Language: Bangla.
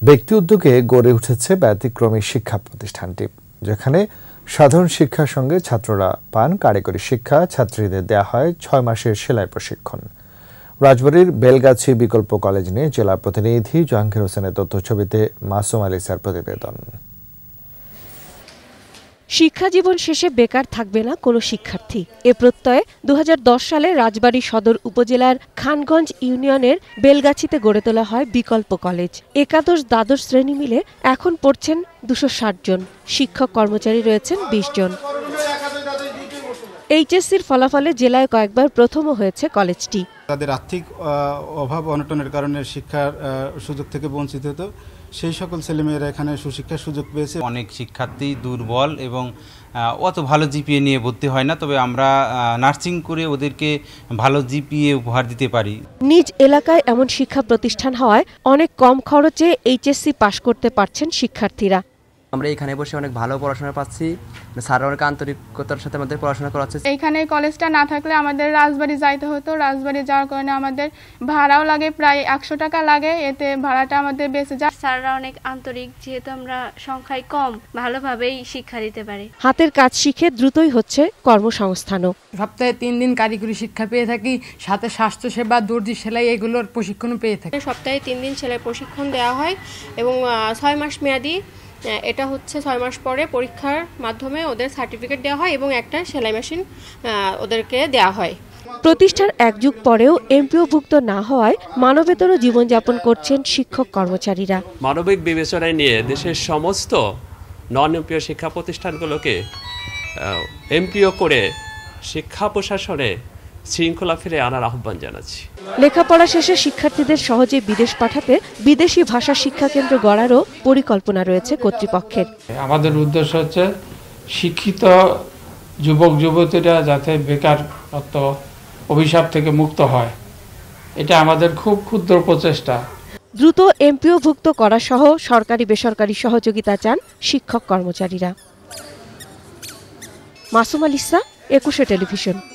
ব্যক্তি উদ্যোগে গড়ে উঠেছে ব্যতিক্রমী শিক্ষা প্রতিষ্ঠানটি, যেখানে সাধারণ শিক্ষার সঙ্গে ছাত্ররা পান কারিগরি শিক্ষা। ছাত্রীদের দেয়া হয় 6 মাসের সেলাই প্রশিক্ষণ। রাজবাড়ীর বেলগাছি বিকল্প কলেজ নিয়ে জেলা প্রতিনিধি জাহাঙ্গীর হোসেনের তথ্যছবিতে মাসুম আলিসার প্রতিবেদন। শিক্ষা জীবন শেষে বেকার থাকবে না কোনো শিক্ষার্থী, এ প্রত্যয়ে 2010 সালে রাজবাড়ী সদর উপজেলার খানগঞ্জ ইউনিয়নের বেলগাছিতে গড়ে তোলা হয় বিকল্প কলেজ। একাদশ দ্বাদশ শ্রেণী মিলে এখন পড়ছেন 260 জন, শিক্ষক কর্মচারী রয়েছেন 20 জন। এইচএসসির ফলাফলে জেলায় কয়েকবার প্রথমও হয়েছে কলেজটি। তাদের আর্থিক অভাব অনটনের কারণে শিক্ষার সুযোগ থেকে বঞ্চিত হতো, সেই সকল ছেলেমেয়েরা এখানে সুশিক্ষার সুযোগ পেয়েছে। অনেক শিক্ষার্থী দুর্বল এবং অত ভালো জিপিএ নিয়ে ভর্তি হয় না, তবে আমরা নার্সিং করে ওদেরকে ভালো জিপিএ উপহার দিতে পারি। নিজ এলাকায় এমন শিক্ষা প্রতিষ্ঠান হওয়ায় অনেক কম খরচে এইচএসসি পাশ করতে পারছেন শিক্ষার্থীরা। আমরা এখানে বসে অনেক ভালো পড়াশোনা পাচ্ছি, স্যাররা অনেক আন্তরিকতার সাথে আমাদের পড়াশোনা করাচ্ছে। এইখানে কলেজটা না থাকলে আমাদের রাজবাড়ী যাইতে হতো, রাজবাড়ী যাওয়ার কারণে আমাদের ভাড়াও লাগে, প্রায় 100 টাকা লাগে, এতে ভাড়াটা আমাদের বেঁচে যায়। স্যাররা অনেক আন্তরিক, যেহেতু আমরা সংখ্যায় কম, ভালোভাবেই শিক্ষা দিতে পারি। হাতের কাজ শিখে দ্রুতই হচ্ছে কর্মসংস্থানও। সপ্তাহে 3 দিন কারিগরি শিক্ষা পেয়ে থাকি, সাথে স্বাস্থ্যসেবা, দর্জি সেলাই এগুলোর প্রশিক্ষণ পেয়ে থাকি। সপ্তাহে 3 দিন সেলাই প্রশিক্ষণ দেওয়া হয় এবং 6 মাস মেয়াদি। এটা হচ্ছে 6 মাস পরে পরীক্ষার মাধ্যমে ওদের সার্টিফিকেট দেওয়া হয় এবং একটা সেলাই মেশিন ওদেরকে দেওয়া হয়। প্রতিষ্ঠার এক যুগ পরেও এমপিওভুক্ত না হওয়ায় মানবেতর জীবনযাপন করছেন শিক্ষক কর্মচারীরা। মানবিক বিবেচনায় নিয়ে দেশের সমস্ত নন এমপিও শিক্ষা প্রতিষ্ঠানগুলোকে এমপিও করে শিক্ষা প্রশাসনে শৃঙ্খলা ফিরে আনার আহ্বান জানাচ্ছি। লেখাপড়া শেষে শিক্ষার্থীদের সহজে বিদেশ পাঠাতে বিদেশি ভাষা শিক্ষা কেন্দ্র গড়ারও পরিকল্পনা রয়েছে কর্তৃপক্ষের। আমাদের উদ্দেশ্য হচ্ছে শিক্ষিত যুবক যুবতীরা যাতে বেকারত্ব অভিশাপ থেকে মুক্ত হয়, এটা আমাদের খুব ক্ষুদ্র প্রচেষ্টা। দ্রুত এমপিওভুক্ত করা সহ সরকারি বেসরকারি সহযোগিতা চান শিক্ষক কর্মচারীরা। মাসুম আলিসা, একুশে টেলিভিশন।